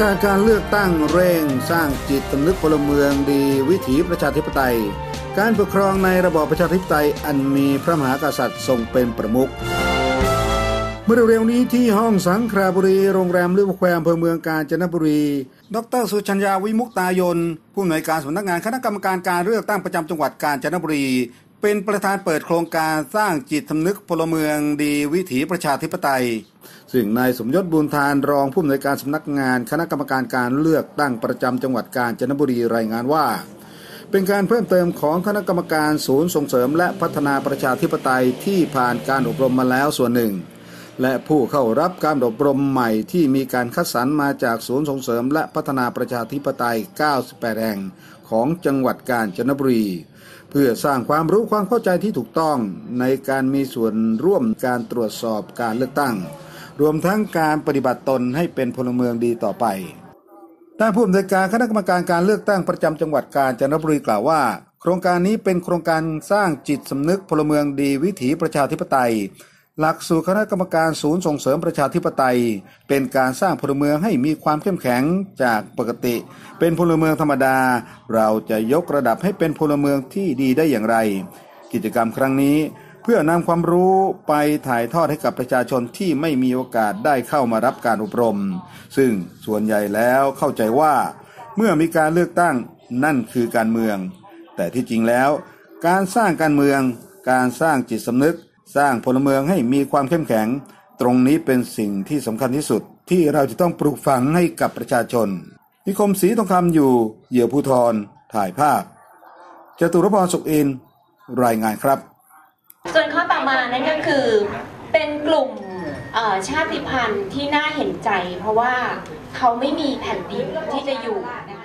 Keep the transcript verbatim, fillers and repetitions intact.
กาศการเลือกตั้งเร่งสร้างจิตสำนึกพลเมืองดีวิถีประชาธิปไตยการปกครองในระบอบประชาธิปไตยอันมีพระมหากษัตริย์ทรงเป็นประมุขเมื่อเร็วๆนี้ที่ห้องสังขราบุรีโรงแรมลิเวอร์แควร์อำเภอเมืองกาญจนบุรีดร.สุชัญญาวิมุตตายนผู้อำนวยการสำนักงานคณะกรรมการการเลือกตั้งประจำจังหวัดกาญจนบุรีเป็นประธานเปิดโครงการสร้างจิตสำนึกพลเมืองดีวิถีประชาธิปไตยซึ่งนายสมยศบุญทานรองผู้อำนวยการสำนักงานคณะกรรมการการเลือกตั้งประจำจังหวัดกาญจนบุรีรายงานว่าเป็นการเพิ่มเติมของคณะกรรมการศูนย์ส่งเสริมและพัฒนาประชาธิปไตยที่ผ่านการอบรมมาแล้วส่วนหนึ่งและผู้เข้ารับการอบรมใหม่ที่มีการคัดสรรมาจากศูนย์ส่งเสริมและพัฒนาประชาธิปไตยเก้าสิบแปดแห่งของจังหวัดกาญจนบุรีเพื่อสร้างความรู้ความเข้าใจที่ถูกต้องในการมีส่วนร่วมการตรวจสอบการเลือกตั้งรวมทั้งการปฏิบัติตนให้เป็นพลเมืองดีต่อไปด้านผู้อำนวยการคณะกรรมการการเลือกตั้งประจำจังหวัดกาญจนบุรีกล่าวว่าโครงการนี้เป็นโครงการสร้างจิตสำนึกพลเมืองดีวิถีประชาธิปไตยหลักสูตรคณะกรรมการศูนย์ส่งเสริมประชาธิปไตยเป็นการสร้างพลเมืองให้มีความเข้มแข็งจากปกติเป็นพลเมืองธรรมดาเราจะยกระดับให้เป็นพลเมืองที่ดีได้อย่างไรกิจกรรมครั้งนี้เพื่อนำความรู้ไปถ่ายทอดให้กับประชาชนที่ไม่มีโอกาสได้เข้ามารับการอบรมซึ่งส่วนใหญ่แล้วเข้าใจว่าเมื่อมีการเลือกตั้งนั่นคือการเมืองแต่ที่จริงแล้วการสร้างการเมืองการสร้างจิตสำนึกสร้างพลเมืองให้มีความเข้มแข็งตรงนี้เป็นสิ่งที่สำคัญที่สุดที่เราจะต้องปลูกฝังให้กับประชาชนนิคมศรีทองคำอยู่เหยื่อภูธรถ่ายภาพจตุรพรสุขอินทร์รายงานครับส่วนข้อต่อมานั่นก็คือเป็นกลุ่มชาติพันธุ์ที่น่าเห็นใจเพราะว่าเขาไม่มีแผ่นดินที่จะอยู่นะคะ